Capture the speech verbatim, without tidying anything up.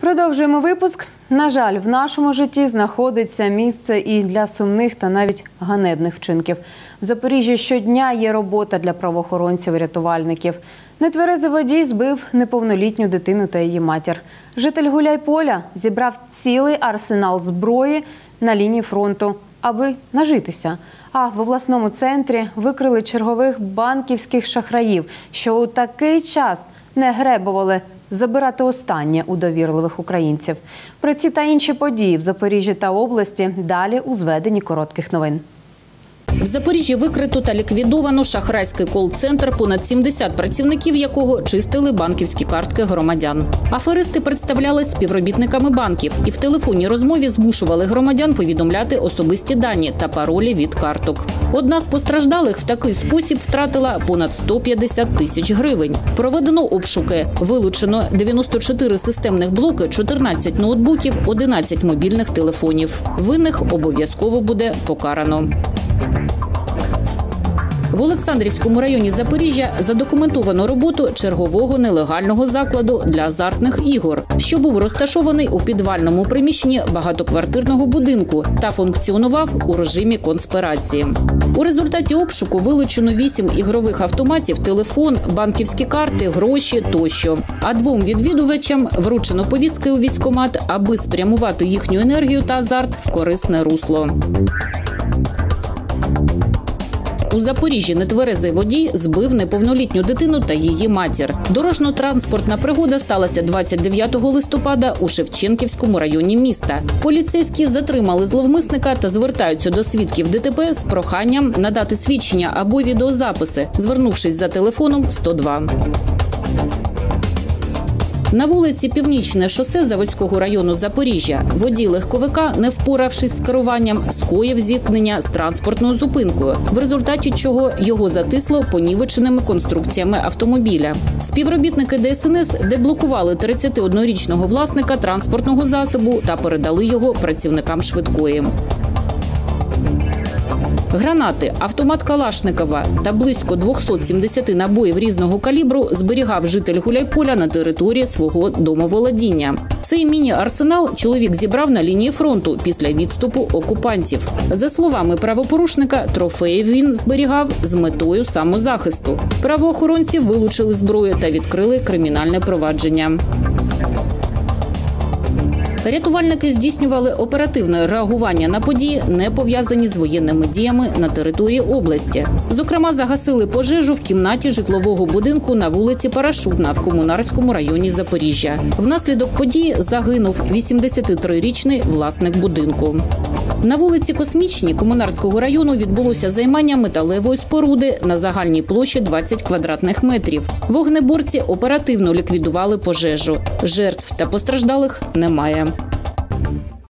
Продовжуємо випуск. На жаль, в нашому житті знаходиться місце і для сумних та навіть ганебних вчинків. В Запоріжжі щодня є робота для правоохоронців і рятувальників. Нетверезий водій збив неповнолітню дитину та її матір. Житель Гуляйполя зібрав цілий арсенал зброї на лінії фронту, аби нажитися. А в обласному центрі викрили чергових банківських шахраїв, що у такий час не гребували забирати останнє у довірливих українців. Про ці та інші події в Запоріжжі та області далі у зведенні коротких новин. В Запоріжжі викрито та ліквідовано шахрайський кол-центр, понад сімдесят працівників якого чистили банківські картки громадян. Аферисти представлялись співробітниками банків і в телефонній розмові змушували громадян повідомляти особисті дані та паролі від карток. Одна з постраждалих в такий спосіб втратила понад сто п'ятдесят тисяч гривень. Проведено обшуки. Вилучено дев'яносто чотири системних блоки, чотирнадцять ноутбуків, одинадцять мобільних телефонів. Винних обов'язково буде покарано. В Олександрівському районі Запоріжжя задокументовано роботу чергового нелегального закладу для азартних ігор, що був розташований у підвальному приміщенні багатоквартирного будинку та функціонував у режимі конспірації. У результаті обшуку вилучено вісім ігрових автоматів, телефон, банківські карти, гроші тощо. А двом відвідувачам вручено повістки у військкомат, аби спрямувати їхню енергію та азарт в корисне русло. У Запоріжжі нетверезий водій збив неповнолітню дитину та її матір. Дорожньо-транспортна пригода сталася двадцять дев'ятого листопада у Шевченківському районі міста. Поліцейські затримали зловмисника та звертаються до свідків ДТП з проханням надати свідчення або відеозаписи, звернувшись за телефоном сто два. На вулиці Північне шосе Заводського району Запоріжжя водій легковика, не впоравшись з керуванням, скоїв зіткнення з транспортною зупинкою, в результаті чого його затисло понівеченими конструкціями автомобіля. Співробітники Де Ес Ен Ес деблокували тридцятиоднорічного власника транспортного засобу та передали його працівникам швидкої. Гранати, автомат Калашникова та близько двохсот сімдесят набоїв різного калібру зберігав житель Гуляйполя на території свого домоволодіння. Цей міні-арсенал чоловік зібрав на лінії фронту після відступу окупантів. За словами правопорушника, трофеї він зберігав з метою самозахисту. Правоохоронці вилучили зброю та відкрили кримінальне провадження. Рятувальники здійснювали оперативне реагування на події, не пов'язані з воєнними діями на території області. Зокрема, загасили пожежу в кімнаті житлового будинку на вулиці Парашутна в Комунарському районі Запоріжжя. Внаслідок події загинув вісімдесятитрирічний власник будинку. На вулиці Космічній Комунарського району відбулося займання металевої споруди на загальній площі двадцять квадратних метрів. Вогнеборці оперативно ліквідували пожежу. Жертв та постраждалих немає.